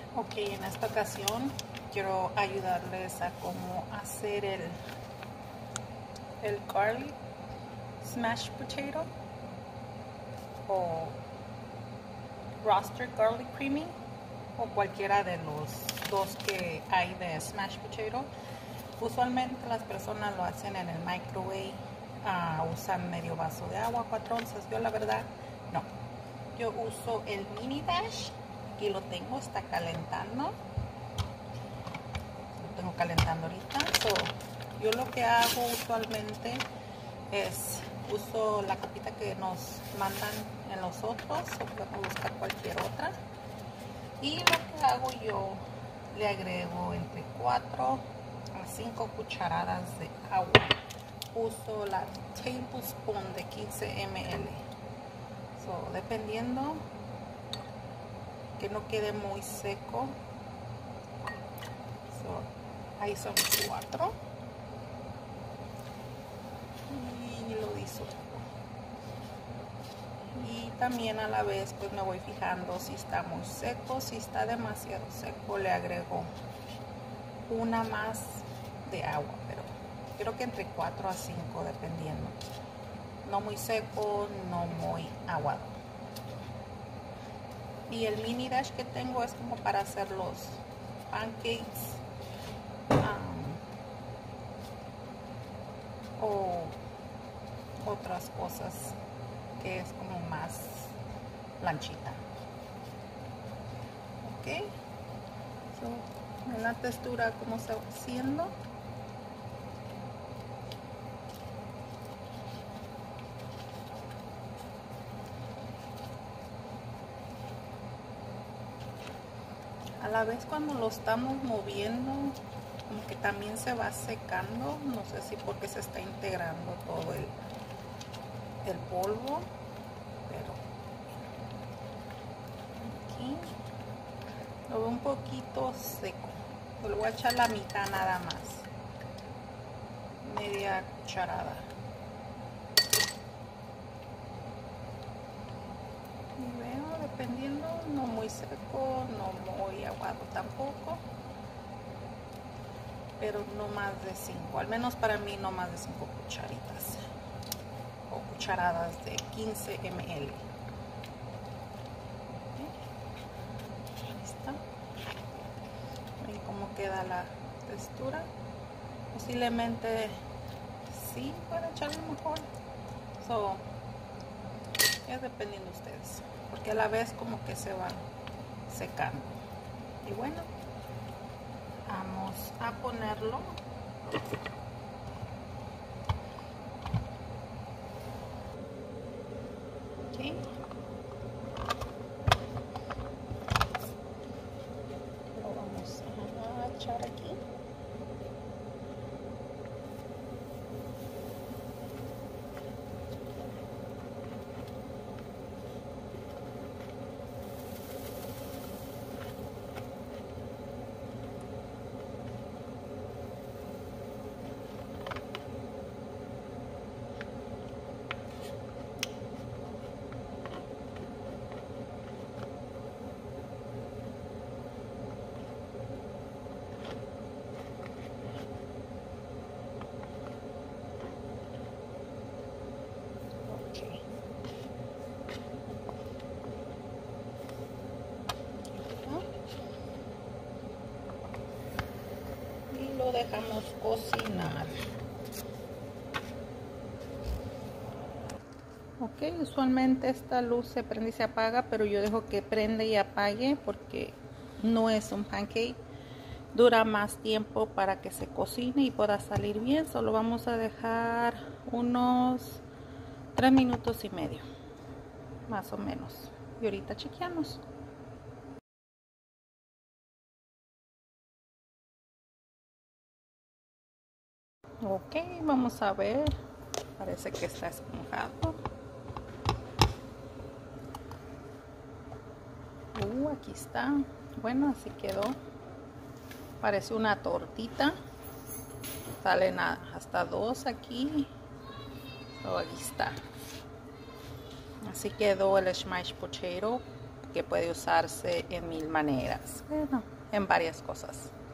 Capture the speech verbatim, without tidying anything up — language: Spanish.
Ok, en esta ocasión quiero ayudarles a cómo hacer el, el garlic smashed potato o roasted garlic creamy o cualquiera de los dos que hay de smashed potato. Usualmente las personas lo hacen en el microwave, uh, usan medio vaso de agua, cuatro onzas. Yo la verdad no, yo uso el mini dash y lo tengo, está calentando, lo tengo calentando ahorita. So, yo lo que hago usualmente es uso la copita que nos mandan en los otros, o podemos buscar cualquier otra, y lo que hago yo le agrego entre cuatro a cinco cucharadas de agua. Uso la tablespoon de quince mililitros, so, dependiendo que no quede muy seco. So, ahí son cuatro y lo disuelvo. Y también a la vez pues me voy fijando si está muy seco. Si está demasiado seco le agrego una más de agua, pero creo que entre cuatro a cinco dependiendo. No muy seco, no muy aguado. Y el mini dash que tengo es como para hacer los pancakes um, o otras cosas que es como más planchita. Ok, so, en la textura como se va haciendo. A la vez cuando lo estamos moviendo como que también se va secando, no sé si porque se está integrando todo el, el polvo, pero aquí lo veo un poquito seco. Yo le voy a echar la mitad nada más, media cucharada. Y veo, dependiendo, no muy seco, no muy aguado tampoco, pero no más de cinco, al menos para mí no más de cinco cucharitas o cucharadas de quince mililitros. Ahí está. ¿Ven cómo queda la textura? Posiblemente sí pueden echarle mejor. So, es dependiendo de ustedes, porque a la vez como que se van secando. Y bueno, vamos a ponerlo. Okay. Lo vamos a echar aquí. Lo dejamos cocinar. Ok, usualmente esta luz se prende y se apaga, pero yo dejo que prende y apague porque no es un pancake. Dura más tiempo para que se cocine y pueda salir bien. Solo vamos a dejar unos tres minutos y medio, más o menos. Y ahorita chequeamos. Ok, vamos a ver. Parece que está esponjado. Uh, aquí está. Bueno, así quedó. Parece una tortita. Salen hasta dos aquí. Oh, aquí está. Así quedó el smashed potato que puede usarse en mil maneras, bueno, en varias cosas.